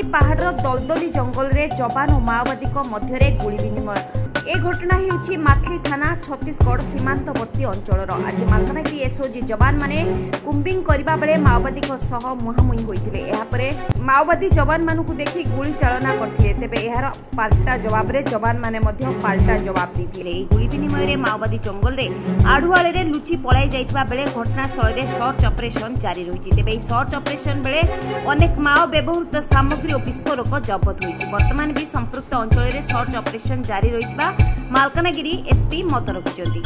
पहाड़ दलदली जंगल रे जवान और माओवादी मध्य गुली विनिमय। ए घटना हेउछि माथली थाना छत्तीसगढ़ सीमांतवर्ती अंचल। आज मालकानगिरी एसओजी जवान माने कुंबिंग करबा बेले माओवादी सह मुहांमुही होइतिले। एहा परे माओवादी जवान मानकु देखि गुली चालना करथिले। तेबे एहार पाल्टा जवाब रे जवान माने मध्य पाल्टा जवाब दिथिले। ए गुली विनिमय रे माओवादी जंगल रे आडुआले रे लुचि पलाई जाइतबा बेले घटनास्थल रे सर्च ऑपरेशन जारी रहिछि। तेबे ए सर्च ऑपरेशन बेले अनेक माओ व्यवहृत सामग्री और विस्फोरक जब्त होइछि। वर्तमान भी संपृक्त अंचल रे सर्च ऑपरेशन जारी रहितबा मालकानगिरी एसपी मत रखिछन्ति।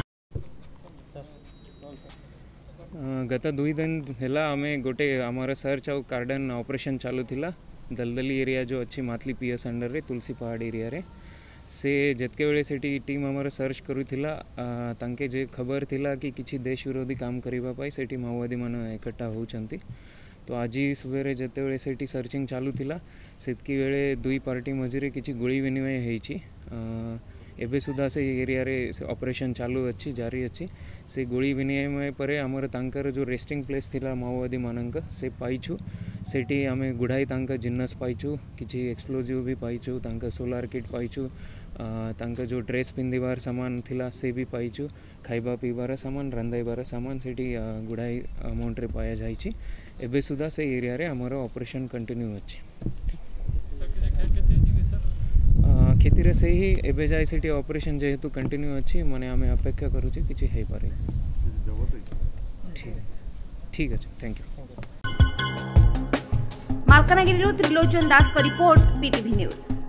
गत 2 दिन हेला आमे गोटे आमर सर्च और कार्डन ऑपरेशन चालू थिला दलदली एरिया जो अच्छी माथली पीएस अंडर रे तुलसी पहाड़ एरिया रे से जितके बेले सेठी टीम आमर सर्च करूथिला तांके जे खबर थिला कि किछि देश विरोधी काम करिबा पाई सेठी माओवादी मन इकट्ठा होउछन्ति। तो आज सुबह जिते बेले सेठी सर्चिंग चालू थिला सेतकी बेले दुई पार्टी मझिरे किछि गोली विनिमय हेछि। एबे सुधा से एरिया रे ऑपरेशन चालू अच्छी जारी अच्छी से गोली विनिमय पर आमर तांकर जो रेस्टिंग प्लेस थिला माओवादी मानक से पाइछु। सेठी आमे गुढ़ाई तांका जिन्नस पाइछु, किछि एक्सप्लोजिव भी पाइछु, तांका सोलार किट पाइछु, तांका जो ड्रेस पिंधिबार सामान थिला से भी पाइछु, खाइबा पीबार सामान रंधाइबार सामान सेठी गुढ़ाई अमाउंट रे पाया जाइछि। एबे सुधा से एरिया रे आमर ऑपरेशन कंटिन्यू अच्छी खेती रे से ही एबे जाय सेठी ऑपरेशन जेहेतु कंटिन्यू अच्छी माने आमे अपेक्षा करूची किछि हे पारे। ठीक अछि, थैंक यू। मालकानगिरी त्रिलोचन दास का रिपोर्ट पीटीवी न्यूज।